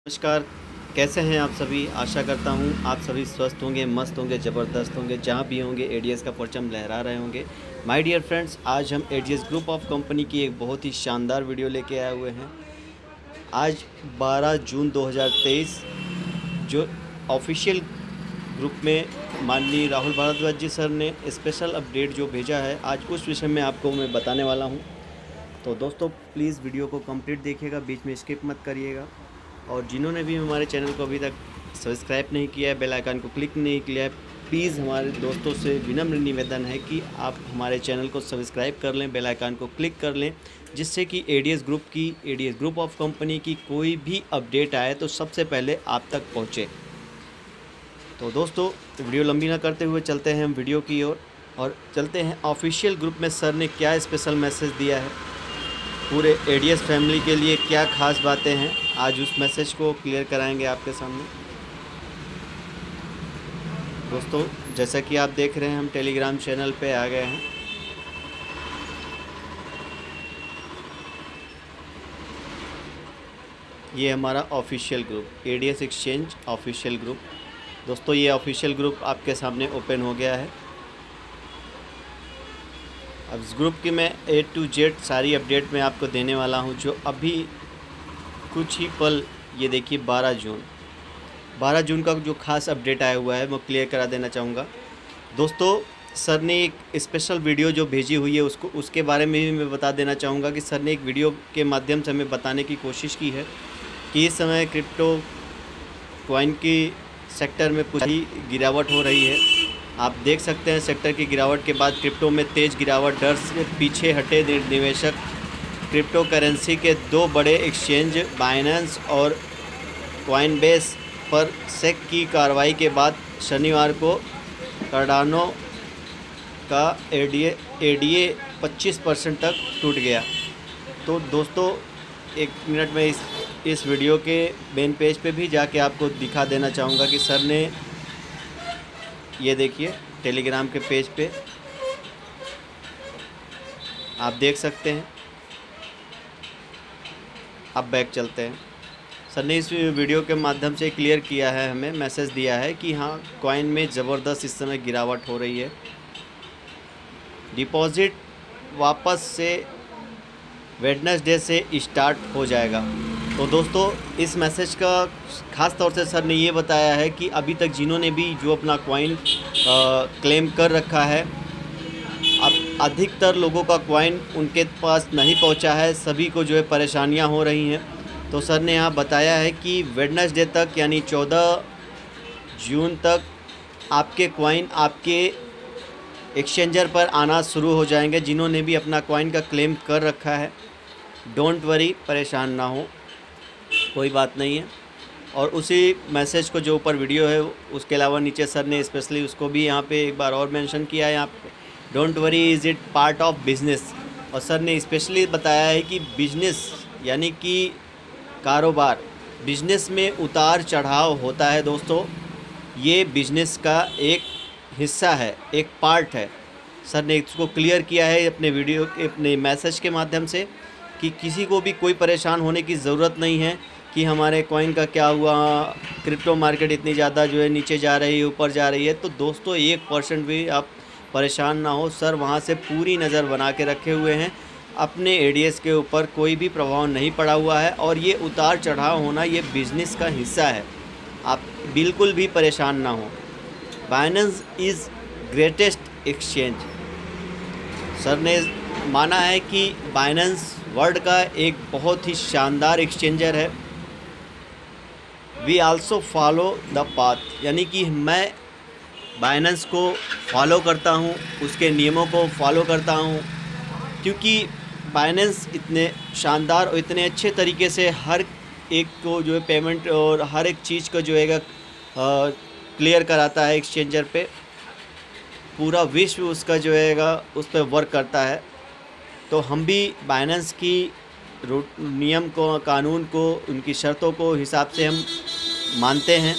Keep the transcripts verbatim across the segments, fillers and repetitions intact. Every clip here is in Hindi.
नमस्कार। कैसे हैं आप सभी। आशा करता हूं आप सभी स्वस्थ होंगे, मस्त होंगे, ज़बरदस्त होंगे। जहां भी होंगे एडीएस का परचम लहरा रहे होंगे। माय डियर फ्रेंड्स, आज हम एडीएस ग्रुप ऑफ कंपनी की एक बहुत ही शानदार वीडियो लेके आए हुए हैं। आज बारह जून दो हज़ार तेईस जो ऑफिशियल ग्रुप में माननीय राहुल भारद्वाज जी सर ने स्पेशल अपडेट जो भेजा है, आज उस विषय में आपको मैं बताने वाला हूँ। तो दोस्तों प्लीज़ वीडियो को कंप्लीट देखिएगा, बीच में स्किप मत करिएगा। और जिन्होंने भी हमारे चैनल को अभी तक सब्सक्राइब नहीं किया है, बेल आइकन को क्लिक नहीं किया है, प्लीज़ हमारे दोस्तों से विनम्र निवेदन है कि आप हमारे चैनल को सब्सक्राइब कर लें, बेल आइकन को क्लिक कर लें, जिससे कि एडीएस ग्रुप की एडीएस ग्रुप ऑफ कंपनी की कोई भी अपडेट आए तो सबसे पहले आप तक पहुँचे। तो दोस्तों वीडियो लंबी ना करते हुए चलते हैं हम वीडियो की ओर और, और चलते हैं ऑफिशियल ग्रुप में सर ने क्या स्पेशल मैसेज दिया है, पूरे एडीएस फैमिली के लिए क्या खास बातें हैं, आज उस मैसेज को क्लियर कराएंगे आपके सामने। दोस्तों जैसा कि आप देख रहे हैं हम टेलीग्राम चैनल पे आ गए हैं। ये हमारा official group ADS exchange official group. दोस्तों ये ऑफिशियल ग्रुप आपके सामने ओपन हो गया है। अब इस ग्रुप की मैं ए टू जेड सारी अपडेट मैं आपको देने वाला हूं, जो अभी कुछ ही पल, ये देखिए बारह जून बारह जून का जो खास अपडेट आया हुआ है वो क्लियर करा देना चाहूँगा। दोस्तों सर ने एक स्पेशल वीडियो जो भेजी हुई है उसको उसके बारे में भी मैं बता देना चाहूँगा कि सर ने एक वीडियो के माध्यम से हमें बताने की कोशिश की है कि इस समय क्रिप्टो कॉइन की सेक्टर में कुछ ही गिरावट हो रही है। आप देख सकते हैं सेक्टर की गिरावट के बाद क्रिप्टो में तेज़ गिरावट, डर से पीछे हटे निवेशक। क्रिप्टो करेंसी के दो बड़े एक्सचेंज बाइनेंस और कॉइनबेस पर सेक की कार्रवाई के बाद शनिवार को कार्डानो का एडीए एडीए पच्चीस परसेंट तक टूट गया। तो दोस्तों एक मिनट में इस इस वीडियो के मेन पेज पे भी जाके आपको दिखा देना चाहूँगा कि सर ने, ये देखिए टेलीग्राम के पेज पे आप देख सकते हैं। अब बैक चलते हैं। सर ने इस वीडियो के माध्यम से क्लियर किया है, हमें मैसेज दिया है कि हाँ कॉइन में ज़बरदस्त इस समय गिरावट हो रही है। डिपॉजिट वापस से वेडनेसडे से स्टार्ट हो जाएगा। तो दोस्तों इस मैसेज का ख़ास तौर से सर ने ये बताया है कि अभी तक जिन्होंने भी जो अपना कॉइन क्लेम कर रखा है, अब अधिकतर लोगों का कॉइन उनके पास नहीं पहुंचा है, सभी को जो है परेशानियां हो रही हैं। तो सर ने यहाँ बताया है कि वेडनेसडे तक यानी चौदह जून तक आपके कॉइन आपके एक्सचेंजर पर आना शुरू हो जाएंगे। जिन्होंने भी अपना कॉइन का क्लेम कर रखा है, डोंट वरी, परेशान ना हो, कोई बात नहीं है। और उसी मैसेज को जो ऊपर वीडियो है उसके अलावा नीचे सर ने स्पेशली उसको भी यहाँ पे एक बार और मेंशन किया है, यहाँ पे don't worry is it part of business. और सर ने स्पेशली बताया है कि बिजनेस यानी कि कारोबार, बिजनेस में उतार चढ़ाव होता है दोस्तों, ये बिजनेस का एक हिस्सा है, एक पार्ट है। सर ने इसको क्लियर किया है अपने वीडियो के अपने मैसेज के माध्यम से कि किसी को भी कोई परेशान होने की ज़रूरत नहीं है कि हमारे कॉइन का क्या हुआ, क्रिप्टो मार्केट इतनी ज़्यादा जो है नीचे जा रही है, ऊपर जा रही है। तो दोस्तों एक परसेंट भी आप परेशान ना हो, सर वहाँ से पूरी नज़र बना के रखे हुए हैं, अपने एडीएस के ऊपर कोई भी प्रभाव नहीं पड़ा हुआ है। और ये उतार चढ़ाव होना ये बिज़नेस का हिस्सा है, आप बिल्कुल भी परेशान ना हो। Binance is greatest exchange. Sir ने माना है कि बाइनेंस वर्ल्ड का एक बहुत ही शानदार एक्सचेंजर है। We also follow the path, यानी कि मैं बाइनेंस को फॉलो करता हूँ, उसके नियमों को फॉलो करता हूँ, क्योंकि बाइनेंस इतने शानदार और इतने अच्छे तरीके से हर एक को जो है पेमेंट और हर एक चीज़ को जो है क्लियर कराता है एक्सचेंजर पे। पूरा विश्व उसका जो है उस पर वर्क करता है। तो हम भी बाइनेंस की नियम को, कानून को, उनकी शर्तों को हिसाब से हम मानते हैं।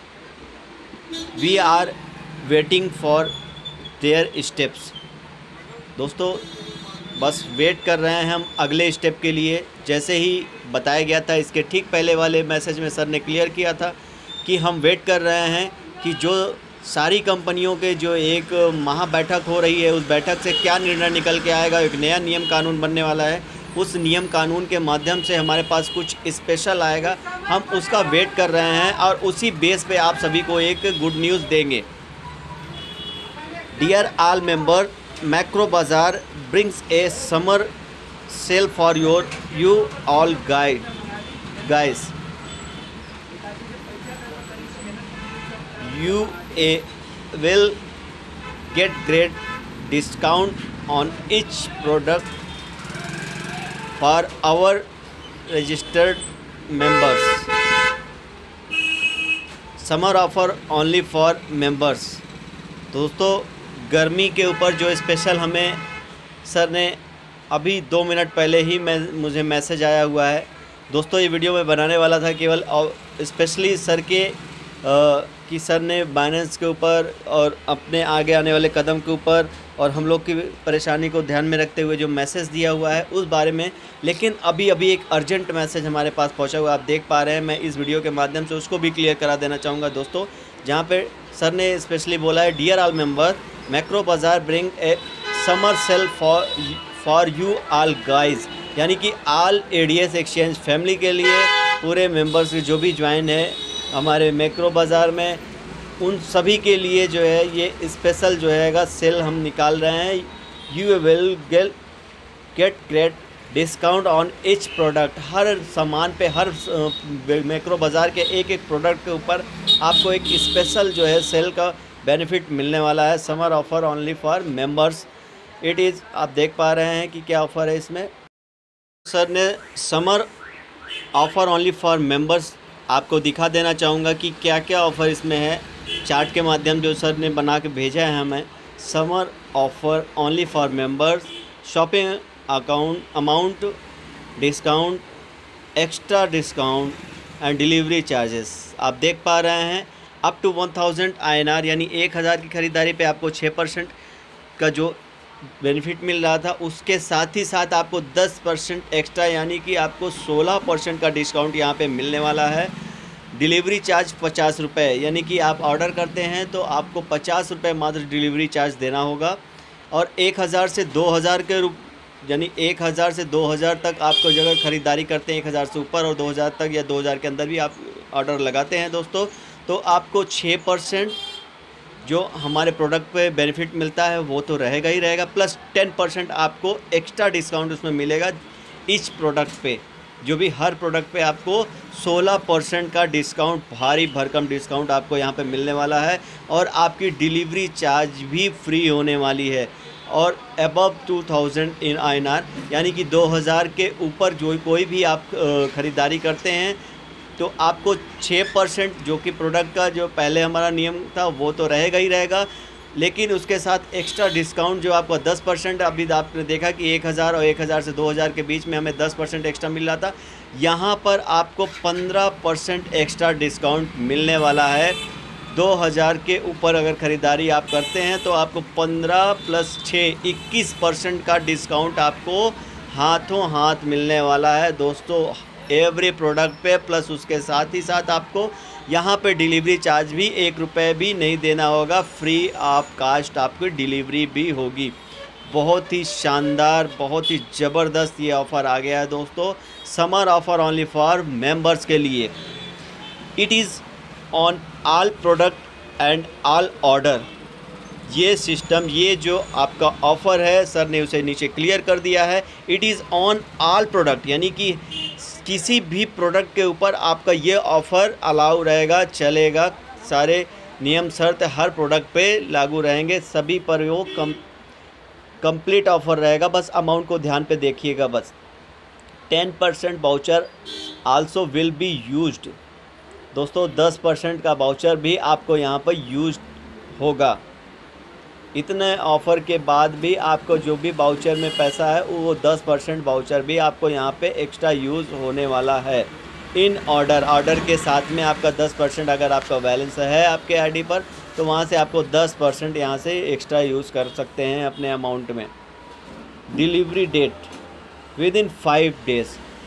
We are waiting for their steps. दोस्तों बस वेट कर रहे हैं हम अगले स्टेप के लिए। जैसे ही बताया गया था। इसके ठीक पहले वाले मैसेज में सर ने क्लियर किया था कि हम वेट कर रहे हैं कि जो सारी कंपनियों के जो एक महा बैठक हो रही है, उस बैठक से क्या निर्णय निकल के आएगा। एक नया नियम कानून बनने वाला है, उस नियम कानून के माध्यम से हमारे पास कुछ स्पेशल आएगा, हम उसका वेट कर रहे हैं और उसी बेस पे आप सभी को एक गुड न्यूज़ देंगे। Dear all member, Macro Bazaar brings a summer sale for your you all guide guys. You a will get great discount on each product for our registered members. Summer offer only for members. दोस्तों, गर्मी के ऊपर जो स्पेशल हमें सर ने अभी दो मिनट पहले ही मैं मुझे मैसेज आया हुआ है। दोस्तों, ये वीडियो मैं बनाने वाला था केवल स्पेशली सर के आ, कि सर ने बाइनेंस के ऊपर और अपने आगे आने वाले कदम के ऊपर और हम लोग की परेशानी को ध्यान में रखते हुए जो मैसेज दिया हुआ है उस बारे में। लेकिन अभी अभी एक अर्जेंट मैसेज हमारे पास पहुंचा हुआ, आप देख पा रहे हैं। मैं इस वीडियो के माध्यम से उसको भी क्लियर करा देना चाहूँगा दोस्तों, जहाँ पे सर ने स्पेशली बोला है, dear all member, Macro Bazaar bring a summer sale for for you all guys. यानी कि all A D S exchange family के लिए, पूरे मेम्बर्स जो भी ज्वाइन है हमारे मैक्रो बाज़ार में, उन सभी के लिए जो है ये स्पेशल जो है सेल हम निकाल रहे हैं। You will get get great discount on each product. हर सामान पे, हर मैक्रो बाज़ार के एक एक प्रोडक्ट के ऊपर आपको एक स्पेशल जो है सेल का बेनिफिट मिलने वाला है। Summer offer only for members it is. आप देख पा रहे हैं कि क्या ऑफ़र है इसमें। सर ने summer offer only for members आपको दिखा देना चाहूँगा कि क्या क्या ऑफ़र इसमें है। चार्ट के माध्यम जो सर ने बना के भेजा है हमें, summer offer only for members, shopping account amount discount, extra discount and delivery charges. आप देख पा रहे हैं up to one thousand I N R, यानी एक हज़ार की ख़रीदारी पे आपको छः परसेंट का जो बेनिफिट मिल रहा था, उसके साथ ही साथ आपको दस परसेंट एक्स्ट्रा यानी कि आपको सोलह परसेंट का डिस्काउंट यहाँ पे मिलने वाला है। डिलीवरी चार्ज पचास रुपये, यानी कि आप ऑर्डर करते हैं तो आपको पचास रुपये मात्र डिलीवरी चार्ज देना होगा। और एक हज़ार से दो हज़ार के रूप यानी एक हज़ार से दो हज़ार तक आपको जगह ख़रीदारी करते हैं, एक हज़ार से ऊपर और दो हज़ार तक या दो हज़ार के अंदर भी आप ऑर्डर लगाते हैं दोस्तों, तो आपको छः परसेंट जो हमारे प्रोडक्ट पे बेनिफिट मिलता है वो तो रहेगा ही रहेगा, प्लस टेन परसेंट आपको एक्स्ट्रा डिस्काउंट उसमें मिलेगा ईच प्रोडक्ट पे। जो भी हर प्रोडक्ट पे आपको सोलह परसेंट का डिस्काउंट, भारी भरकम डिस्काउंट आपको यहाँ पे मिलने वाला है। और आपकी डिलीवरी चार्ज भी फ्री होने वाली है। और above two thousand in I N R, यानी कि दो हज़ार के ऊपर जो कोई भी आप ख़रीदारी करते हैं तो आपको छः परसेंट जो कि प्रोडक्ट का जो पहले हमारा नियम था वो तो रहेगा ही रहेगा, लेकिन उसके साथ एक्स्ट्रा डिस्काउंट जो आपको दस परसेंट, अभी आपने देखा कि एक हज़ार और एक हज़ार से दो हज़ार के बीच में हमें दस परसेंट एक्स्ट्रा मिल रहा था, यहाँ पर आपको पंद्रह परसेंट एक्स्ट्रा डिस्काउंट मिलने वाला है। दो हज़ार के ऊपर अगर ख़रीदारी आप करते हैं तो आपको पंद्रह प्लस छः इक्कीस परसेंट का डिस्काउंट आपको हाथों हाथ मिलने वाला है दोस्तों, एवरी प्रोडक्ट पे। प्लस उसके साथ ही साथ आपको यहाँ पे डिलीवरी चार्ज भी एक रुपये भी नहीं देना होगा, फ्री ऑफ कास्ट आपकी डिलीवरी भी होगी। बहुत ही शानदार, बहुत ही ज़बरदस्त ये ऑफ़र आ गया है दोस्तों, summer offer only for members के लिए। It is on all product and all order. ये सिस्टम, ये जो आपका ऑफ़र है, सर ने उसे नीचे क्लियर कर दिया है। It is on all product, यानी कि किसी भी प्रोडक्ट के ऊपर आपका ये ऑफ़र अलाउ रहेगा, चलेगा। सारे नियम शर्त हर प्रोडक्ट पे लागू रहेंगे, सभी पर वो कम कंप्लीट ऑफ़र रहेगा। बस अमाउंट को ध्यान पे देखिएगा बस। Ten percent voucher also will be used. दोस्तों, दस परसेंट का वाउचर भी आपको यहाँ पर यूज होगा। इतने ऑफ़र के बाद भी आपको जो भी वाउचर में पैसा है वो दस परसेंट वाउचर भी आपको यहाँ पे एक्स्ट्रा यूज़ होने वाला है। इन ऑर्डर ऑर्डर के साथ में आपका दस परसेंट अगर आपका बैलेंस है आपके आईडी पर तो वहाँ से आपको दस परसेंट यहाँ से एक्स्ट्रा यूज़ कर सकते हैं अपने अमाउंट में। Delivery date within five days.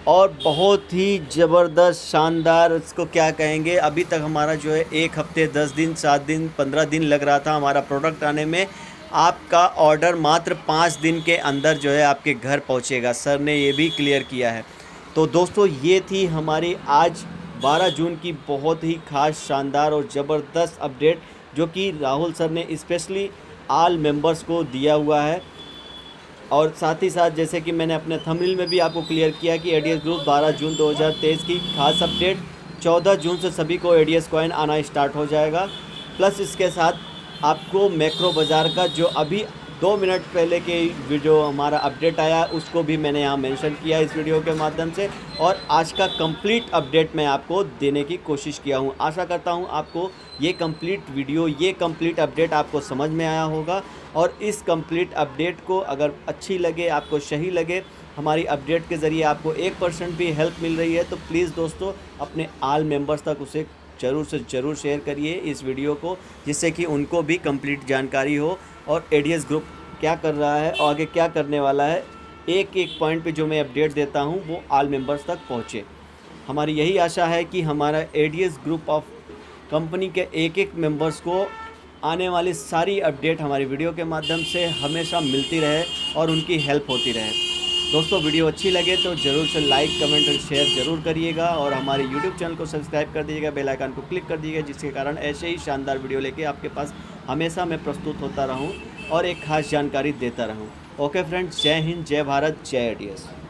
और बहुत ही ज़बरदस्त शानदार, इसको क्या कहेंगे, अभी तक हमारा जो है एक हफ्ते दस दिन सात दिन पंद्रह दिन लग रहा था हमारा प्रोडक्ट आने में। आपका ऑर्डर मात्र पाँच दिन के अंदर जो है आपके घर पहुंचेगा, सर ने ये भी क्लियर किया है। तो दोस्तों ये थी हमारी आज बारह जून की बहुत ही ख़ास शानदार और ज़बरदस्त अपडेट, जो कि राहुल सर ने स्पेशली ऑल मेंबर्स को दिया हुआ है। और साथ ही साथ जैसे कि मैंने अपने थंबनेल में भी आपको क्लियर किया कि एडीएस ग्रुप बारह जून दो हज़ार तेईस की खास अपडेट, चौदह जून से सभी को एडीएस कॉइन आना स्टार्ट हो जाएगा। प्लस इसके साथ आपको मैक्रो बाज़ार का जो अभी दो मिनट पहले के वीडियो हमारा अपडेट आया उसको भी मैंने यहाँ मेंशन किया इस वीडियो के माध्यम से, और आज का कंप्लीट अपडेट मैं आपको देने की कोशिश किया हूँ। आशा करता हूँ आपको ये कंप्लीट वीडियो, ये कंप्लीट अपडेट आपको समझ में आया होगा। और इस कंप्लीट अपडेट को अगर अच्छी लगे, आपको सही लगे, हमारी अपडेट के ज़रिए आपको एक परसेंट भी हेल्प मिल रही है, तो प्लीज़ दोस्तों अपने ऑल मेंबर्स तक उसे ज़रूर से ज़रूर शेयर करिए इस वीडियो को, जिससे कि उनको भी कंप्लीट जानकारी हो और एडीएस ग्रुप क्या कर रहा है और आगे क्या करने वाला है, एक एक पॉइंट पे जो मैं अपडेट देता हूँ वो ऑल मेंबर्स तक पहुँचे। हमारी यही आशा है कि हमारा एडीएस ग्रुप ऑफ कंपनी के एक एक मेंबर्स को आने वाली सारी अपडेट हमारी वीडियो के माध्यम से हमेशा मिलती रहे और उनकी हेल्प होती रहे। दोस्तों वीडियो अच्छी लगे तो ज़रूर से लाइक कमेंट और शेयर ज़रूर करिएगा, और हमारे यूट्यूब चैनल को सब्सक्राइब कर दीजिएगा, बेल आइकन को क्लिक कर दीजिएगा, जिसके कारण ऐसे ही शानदार वीडियो लेके आपके पास हमेशा मैं प्रस्तुत होता रहूं और एक खास जानकारी देता रहूं। ओके फ्रेंड्स, जय हिंद, जय भारत, जय एडीएस।